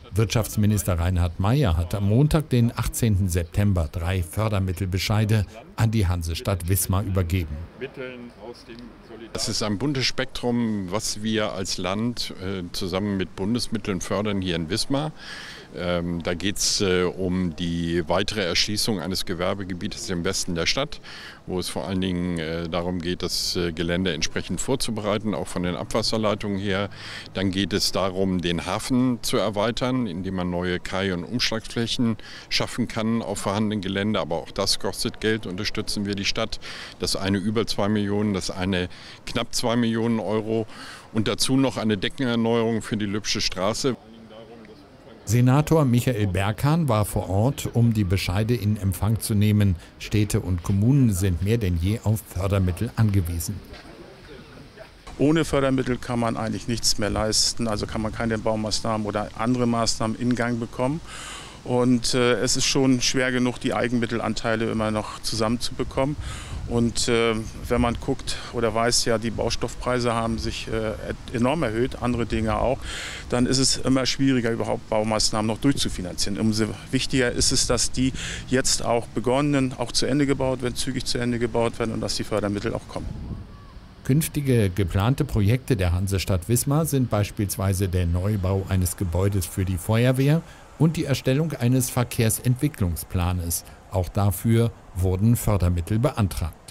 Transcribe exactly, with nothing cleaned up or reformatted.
Wirtschaftsminister Reinhard Maier hat am Montag, den achtzehnten September, drei Fördermittelbescheide an die Hansestadt Wismar übergeben. Das ist ein buntes Spektrum, was wir als Land äh, zusammen mit Bundesmitteln fördern hier in Wismar. Ähm, da geht es äh, um die weitere Erschließung eines Gewerbegebietes im Westen der Stadt, wo es vor allen Dingen äh, darum geht, das äh, Gelände entsprechend vorzubereiten, auch von den Abwasserleitungen her. Dann geht es darum, den Hafen zu erweitern, indem man neue Kai- und Umschlagsflächen schaffen kann auf vorhandenen Gelände. Aber auch das kostet Geld, unterstützen wir die Stadt. Das eine über zwei Millionen, das eine knapp zwei Millionen Euro und dazu noch eine Deckenerneuerung für die Lübsche Straße. Senator Michael Berghahn war vor Ort, um die Bescheide in Empfang zu nehmen. Städte und Kommunen sind mehr denn je auf Fördermittel angewiesen. Ohne Fördermittel kann man eigentlich nichts mehr leisten, also kann man keine Baumaßnahmen oder andere Maßnahmen in Gang bekommen. Und äh, es ist schon schwer genug, die Eigenmittelanteile immer noch zusammenzubekommen. Und äh, wenn man guckt oder weiß, ja, die Baustoffpreise haben sich äh, enorm erhöht, andere Dinge auch, dann ist es immer schwieriger, überhaupt Baumaßnahmen noch durchzufinanzieren. Umso wichtiger ist es, dass die jetzt auch begonnenen, auch zu Ende gebaut werden, zügig zu Ende gebaut werden und dass die Fördermittel auch kommen. Künftige geplante Projekte der Hansestadt Wismar sind beispielsweise der Neubau eines Gebäudes für die Feuerwehr und die Erstellung eines Verkehrsentwicklungsplanes. Auch dafür wurden Fördermittel beantragt.